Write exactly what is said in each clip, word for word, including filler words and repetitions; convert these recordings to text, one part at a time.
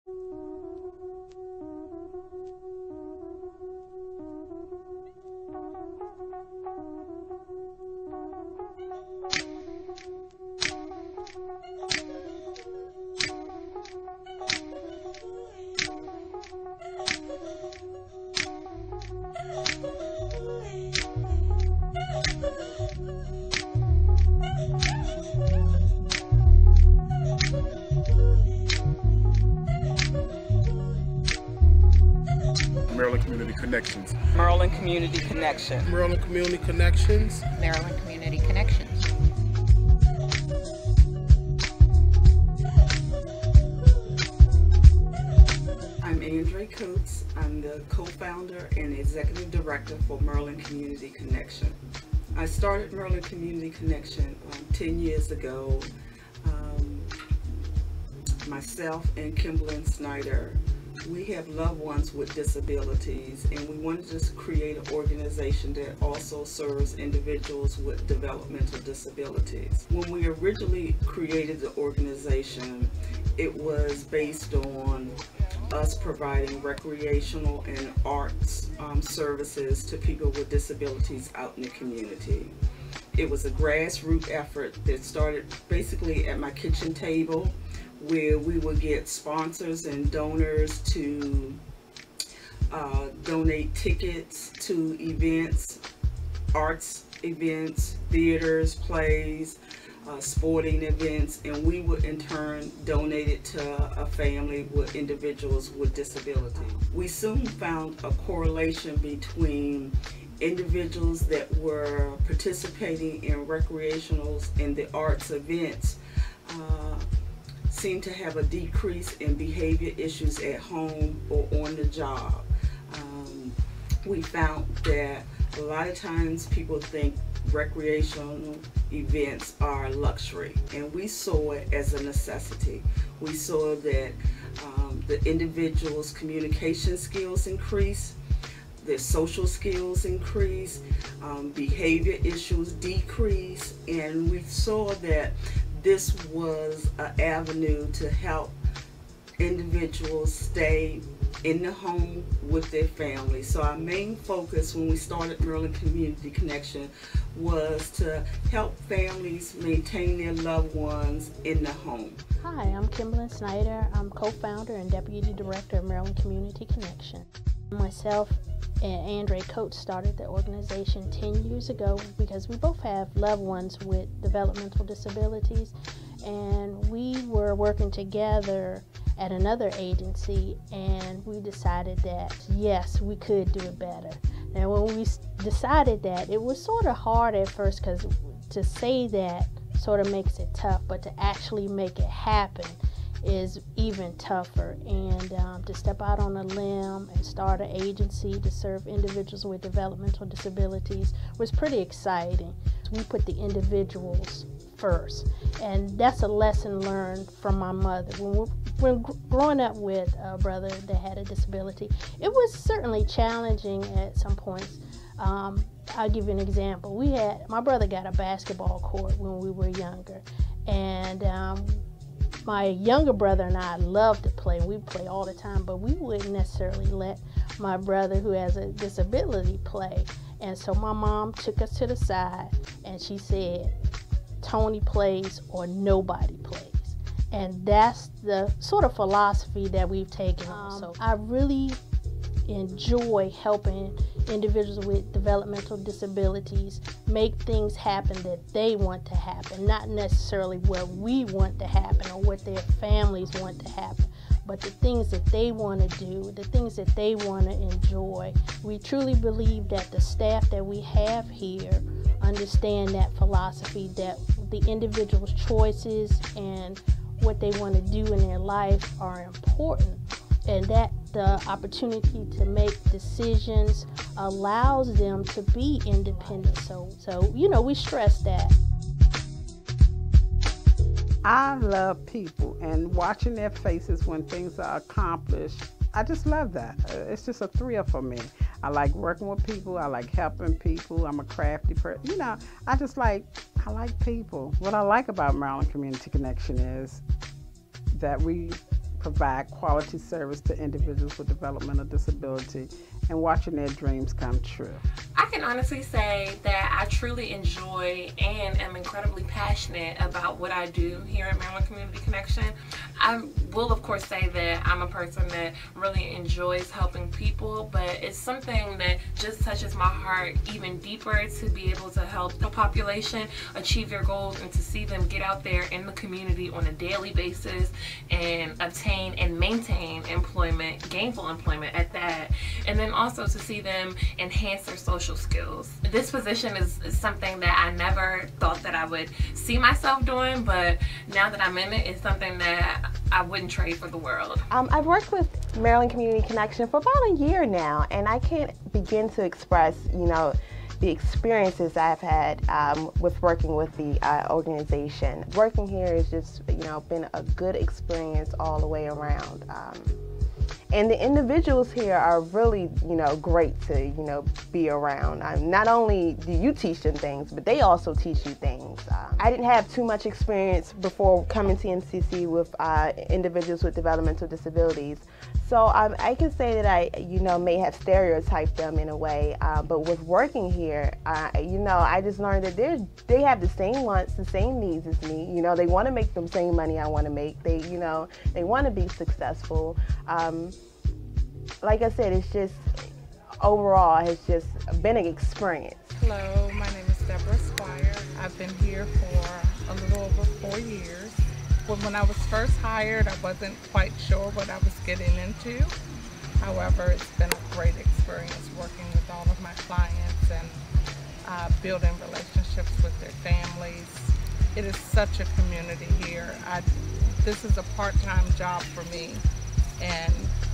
Maryland Community Connections. Maryland Community Connection. Maryland Community Connections. Maryland Community Connections. I'm Andre Coates. I'm the co-founder and executive director for Maryland Community Connection. I started Maryland Community Connection um, ten years ago. Um, myself and Kimberly Snyder, we have loved ones with disabilities, and we wanted to create an organization that also serves individuals with developmental disabilities. When we originally created the organization, it was based on us providing recreational and arts um, services to people with disabilities out in the community. It was a grassroots effort that started basically at my kitchen table, where we would get sponsors and donors to uh, donate tickets to events, arts events, theaters, plays, uh, sporting events, and we would in turn donate it to a family with individuals with disability. We soon found a correlation between individuals that were participating in recreationals and the arts events uh, seem to have a decrease in behavior issues at home or on the job. Um, we found that a lot of times people think recreational events are luxury, and we saw it as a necessity. We saw that um, the individual's communication skills increase, their social skills increase, um, behavior issues decrease, and we saw that this was an avenue to help individuals stay in the home with their family. So our main focus when we started Maryland Community Connection was to help families maintain their loved ones in the home. Hi, I'm Kimberly Snyder. I'm co-founder and deputy director of Maryland Community Connection. Myself and Andre Coates started the organization ten years ago because we both have loved ones with developmental disabilities, and we were working together at another agency, and we decided that yes, we could do it better. And when we decided that, it was sort of hard at first, because to say that sort of makes it tough, but to actually make it happen is even tougher. And um, to step out on a limb and start an agency to serve individuals with developmental disabilities was pretty exciting. We put the individuals first, and that's a lesson learned from my mother. When, we, when growing up with a brother that had a disability, it was certainly challenging at some points. Um, I'll give you an example. We had, my brother got a basketball court when we were younger, and um, my younger brother and I loved to play. We play all the time, but we wouldn't necessarily let my brother who has a disability play. And so my mom took us to the side and she said, Tony plays or nobody plays. And that's the sort of philosophy that we've taken on. Um, so I really enjoy helping individuals with developmental disabilities make things happen that they want to happen, not necessarily what we want to happen or what their families want to happen, but the things that they want to do, the things that they want to enjoy. We truly believe that the staff that we have here understand that philosophy, that the individual's choices and what they want to do in their life are important, and that the opportunity to make decisions allows them to be independent. So, so you know, we stress that. I love people, and watching their faces when things are accomplished, I just love that. It's just a thrill for me. I like working with people. I like helping people. I'm a crafty person. You know, I just like, I like people. What I like about Maryland Community Connection is that we provide quality service to individuals with developmental disability and watching their dreams come true. I can honestly say that I truly enjoy and am incredibly passionate about what I do here at Maryland Community Connection. I will of course say that I'm a person that really enjoys helping people, but it's something that just touches my heart even deeper to be able to help the population achieve their goals and to see them get out there in the community on a daily basis and obtain and maintain employment, gainful employment at that, and then also to see them enhance their social skills. This position is, is something that I never thought that I would see myself doing, but now that I'm in it, it's something that I wouldn't trade for the world. Um, I've worked with Maryland Community Connection for about a year now, and I can't begin to express, you know, the experiences I've had um, with working with the uh, organization. Working here has just, you know, been a good experience all the way around. Um, And the individuals here are really, you know, great to, you know, be around. Um, not only do you teach them things, but they also teach you things. Um, I didn't have too much experience before coming to M C C with uh, individuals with developmental disabilities. So um, I can say that I, you know, may have stereotyped them in a way, uh, but with working here, uh, you know, I just learned that they they have the same wants, the same needs as me. You know, they want to make the same money I want to make. They, you know, they want to be successful. Um, like I said, it's just, overall, it's just been an experience. Hello, my name is Deborah Squire. I've been here for a little over four years. Well, when I was first hired, I wasn't quite sure what I was getting into. However, it's been a great experience working with all of my clients and uh, building relationships with their families. It is such a community here. I, this is a part-time job for me, and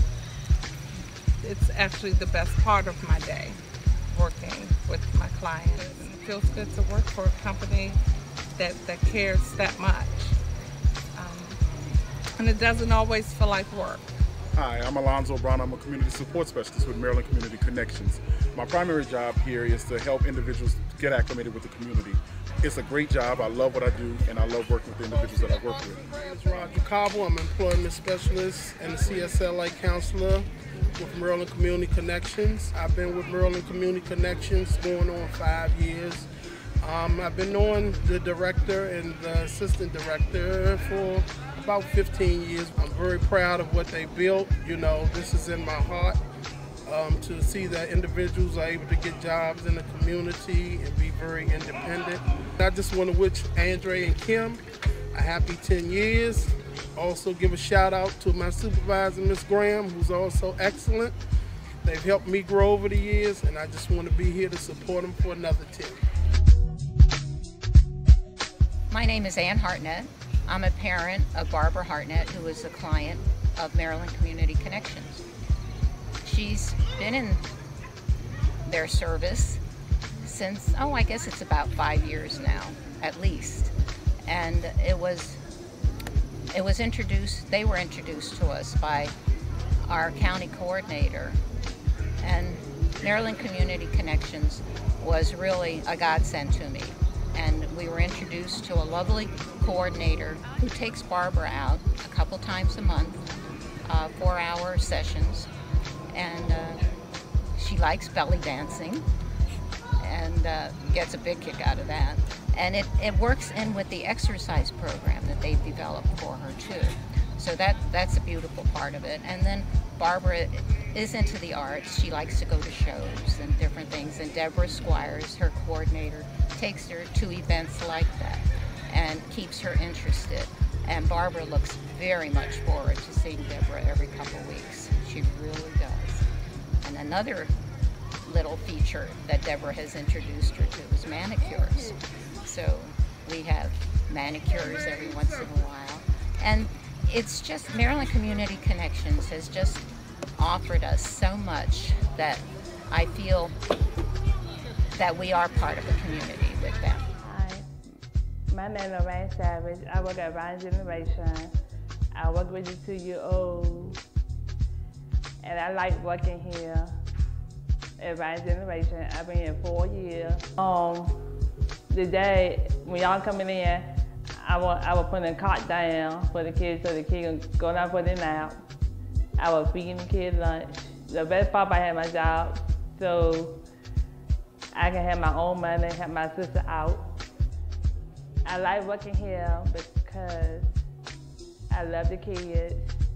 it's actually the best part of my day, working with my clients. And it feels good to work for a company that, that cares that much. Um, and it doesn't always feel like work. Hi, I'm Alonzo Brown. I'm a community support specialist with Maryland Community Connections. My primary job here is to help individuals get acclimated with the community. It's a great job. I love what I do, and I love working with the individuals that I work with. My name is Roger Cobble. I'm an employment specialist and a C S L A counselor with Maryland Community Connections. I've been with Maryland Community Connections going on five years. Um, I've been knowing the director and the assistant director for about fifteen years. I'm very proud of what they built. You know, this is in my heart. Um, to see that individuals are able to get jobs in the community and be very independent. I just want to wish Andre and Kim a happy ten years. Also give a shout out to my supervisor, Miz Graham, who's also excellent. They've helped me grow over the years, and I just want to be here to support them for another ten. My name is Ann Hartnett. I'm a parent of Barbara Hartnett, who is a client of Maryland Community Connections. She's been in their service since, oh, I guess it's about five years now, at least. And it was, it was introduced, they were introduced to us by our county coordinator. And Maryland Community Connections was really a godsend to me. And we were introduced to a lovely coordinator who takes Barbara out a couple times a month, uh, four-hour sessions. And uh, she likes belly dancing and uh, gets a big kick out of that. And it, it works in with the exercise program that they've developed for her too. So that, that's a beautiful part of it. And then Barbara is into the arts. She likes to go to shows and different things. And Deborah Squires, her coordinator, takes her to events like that and keeps her interested. And Barbara looks very much forward to seeing Deborah every couple weeks. She really does. And another little feature that Deborah has introduced her to is manicures. So we have manicures every once in a while. And it's just, Maryland Community Connections has just offered us so much that I feel that we are part of the community with them. Hi, my name is Lorraine Savage. I work at Ryan Generation. I work with the two-year-old. And I like working here at Ryan Generation. I've been here four years. Um, the day when y'all coming in, I will, I will put a cot down for the kids so the kids can go down for their nap. I will feed the kids lunch. The best part, I had my job, so I can have my own money, help my sister out. I like working here because I love the kids.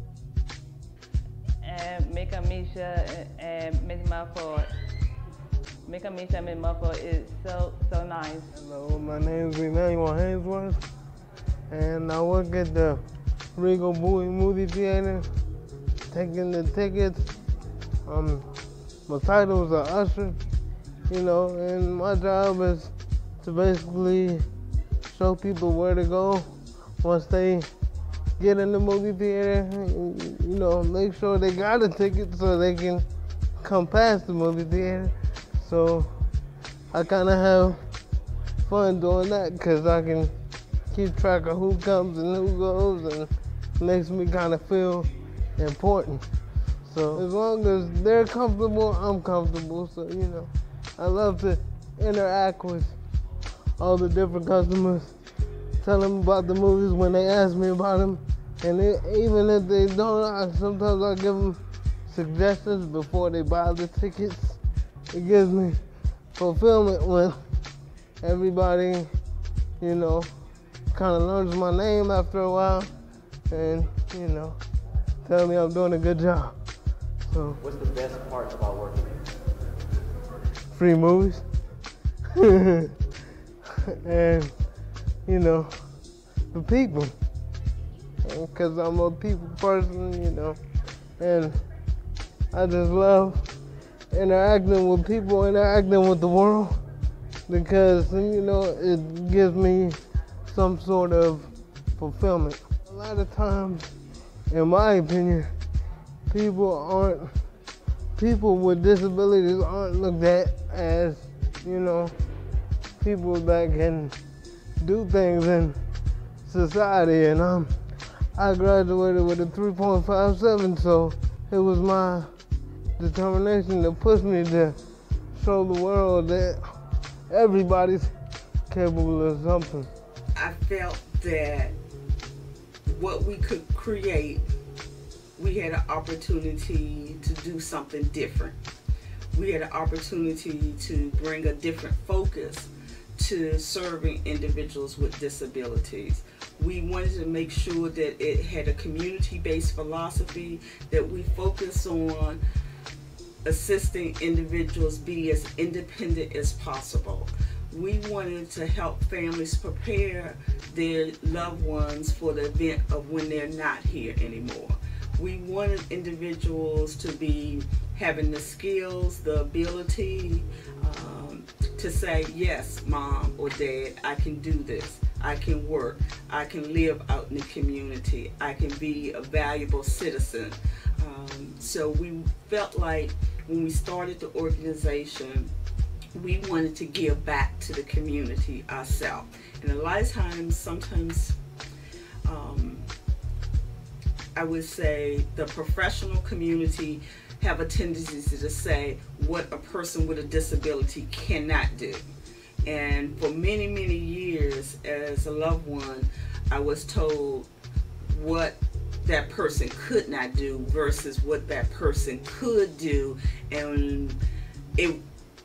And make a Misha and Miss Mufford. Make a Misha and Miss Mufford is so, so nice. Hello, my name is Emmanuel Hainsworth, and I work at the Regal Bowie Movie Theater, taking the tickets. Um, my title is an usher, you know, and my job is to basically show people where to go once they get in the movie theater, you know, make sure they got a ticket so they can come past the movie theater. So I kind of have fun doing that because I can keep track of who comes and who goes, and it makes me kind of feel important. So as long as they're comfortable, I'm comfortable. So, you know, I love to interact with all the different customers, tell them about the movies when they ask me about them. And it, even if they don't, I, sometimes I give them suggestions before they buy the tickets. It gives me fulfillment when everybody, you know, kind of learns my name after a while and, you know, tell me I'm doing a good job. So, what's the best part about working here? Free movies. And, you know, the people. Because I'm a people person, you know, and I just love interacting with people, interacting with the world, because, you know, it gives me some sort of fulfillment. A lot of times, in my opinion, people aren't, people with disabilities aren't looked at as, you know, people that can do things in society, and I'm I graduated with a three point five seven, so it was my determination to push me to show the world that everybody's capable of something. I felt that what we could create, we had an opportunity to do something different. We had an opportunity to bring a different focus to serving individuals with disabilities. We wanted to make sure that it had a community-based philosophy, that we focus on assisting individuals be as independent as possible. We wanted to help families prepare their loved ones for the event of when they're not here anymore. We wanted individuals to be having the skills, the ability um, to say, yes, mom or dad, I can do this. I can work. I can live out in the community. I can be a valuable citizen. Um, so we felt like when we started the organization, we wanted to give back to the community ourselves. And a lot of times, sometimes, um, I would say the professional community have a tendency to say what a person with a disability cannot do. And for many, many years as a loved one, I was told what that person could not do versus what that person could do. And it,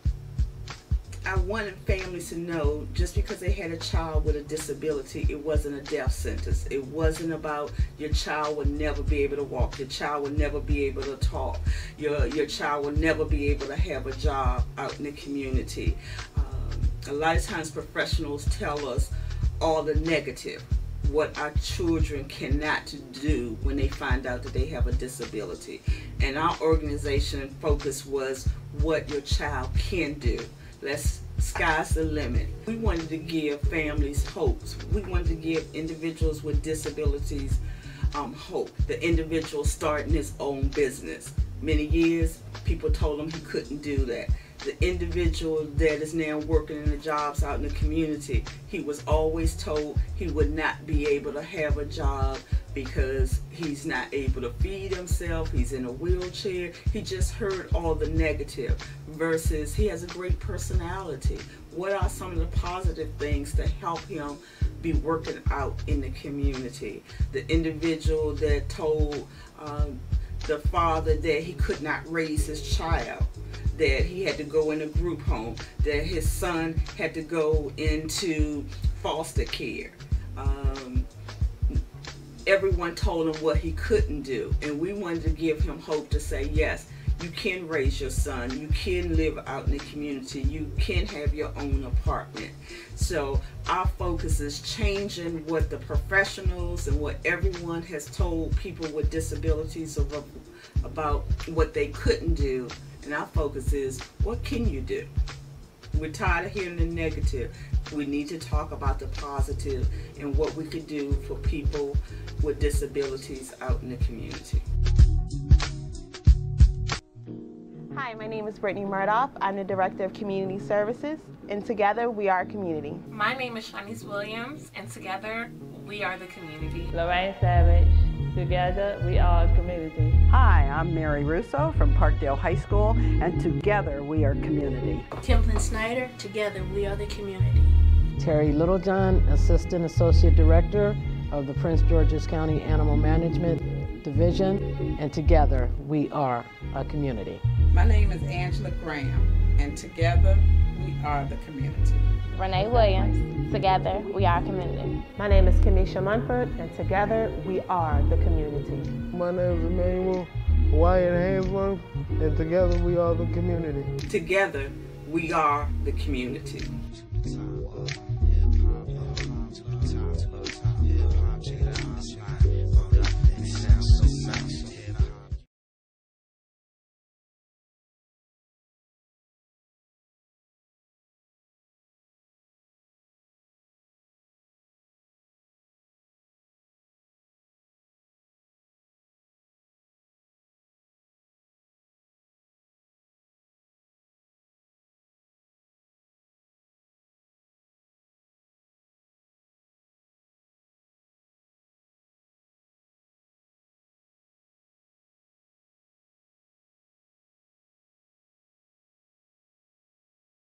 I wanted families to know, just because they had a child with a disability, it wasn't a death sentence. It wasn't about your child would never be able to walk, your child would never be able to talk, your, your child would never be able to have a job out in the community. Um, a lot of times professionals tell us all the negative, what our children cannot do when they find out that they have a disability. And our organization focus was what your child can do. Let's, sky's the limit. We wanted to give families hopes. We wanted to give individuals with disabilities um, hope. The individual starting his own business. Many years, people told him he couldn't do that. The individual that is now working in the jobs out in the community, he was always told he would not be able to have a job because he's not able to feed himself, he's in a wheelchair. He just heard all the negative versus he has a great personality. What are some of the positive things to help him be working out in the community. The individual that told um, the father that he could not raise his child, that he had to go in a group home, that his son had to go into foster care. Um, everyone told him what he couldn't do, and we wanted to give him hope to say, yes, you can raise your son, you can live out in the community, you can have your own apartment. So our focus is changing what the professionals and what everyone has told people with disabilities about, about what they couldn't do, and our focus is, what can you do? We're tired of hearing the negative. We need to talk about the positive and what we could do for people with disabilities out in the community. Hi, my name is Brittany Murdoff. I'm the Director of Community Services, and together we are a community. My name is Shanice Williams, and together we are the community. Lorraine Savage. Together we are a community. Hi, I'm Mary Russo from Parkdale High School, and together we are community. Templin Snyder. Together we are the community. Terry Littlejohn, Assistant Associate Director of the Prince George's County Animal Management Division, and together we are a community. My name is Angela Graham, and together we are the community. Renee Williams. Together we are a community. My name is Kenesha Munford, and together we are the community. My name is Emmanuel Wyatt Hainsworth, and together we are the community. Together we are the community.